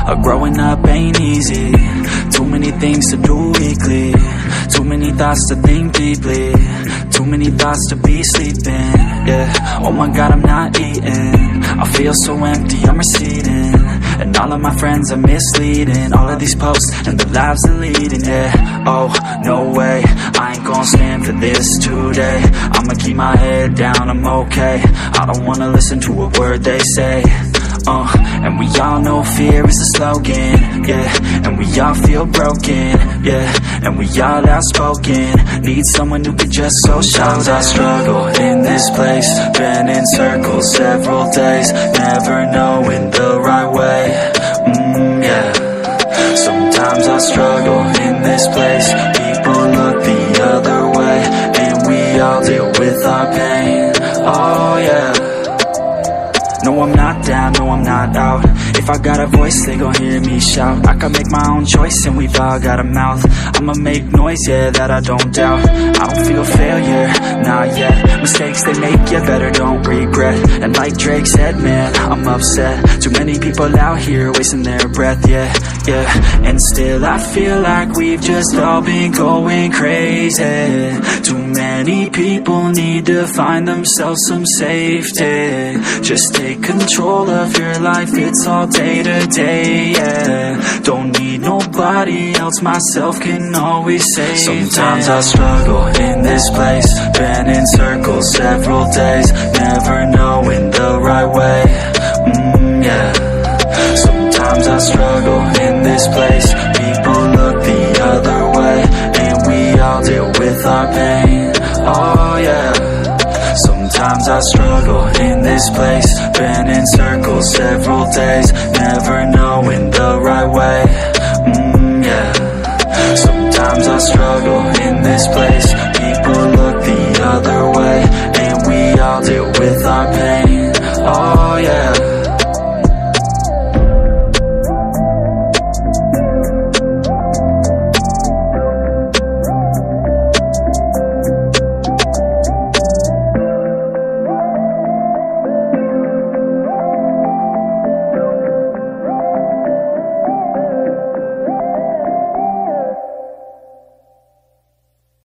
Growing up ain't easy. Too many things to do weekly. Too many thoughts to think deeply. Too many thoughts to be sleeping. Yeah, oh my God, I'm not eating. I feel so empty, I'm receding. And all of my friends are misleading. All of these posts and the lives they're leading. Yeah, oh, no way, I ain't gon' stand for this today. I'ma keep my head down, I'm okay. I don't wanna listen to a word they say. And we all know fear is the slogan, yeah. And we all feel broken, yeah. And we all outspoken. Need someone who could just go shout. Sometimes I struggle in this place. Been in circles several days. Never knowing the right way, yeah. Sometimes I struggle in this place. People look the other way. And we all deal with our pain, oh yeah. No, I'm not down, no, I'm not out. If I got a voice, they gon' hear me shout. I can make my own choice and we've all got a mouth. I'ma make noise, yeah, that I don't doubt. I don't feel failure, not yet. Mistakes they make, yeah, better don't regret. And like Drake said, man, I'm upset. Too many people out here wasting their breath, yeah, yeah. And still I feel like we've just all been going crazy. Too many people need to find themselves some safety. Just take control of your life, it's all day to day, yeah. Don't need nobody else, myself can always save. Sometimes I struggle in this place. Been in circles several days. Never knowing the right way, yeah. Sometimes I struggle in this place. People look the other way. And we all deal with our pain, oh yeah. Sometimes I struggle in this place. Been in circles several days. Never knowing the right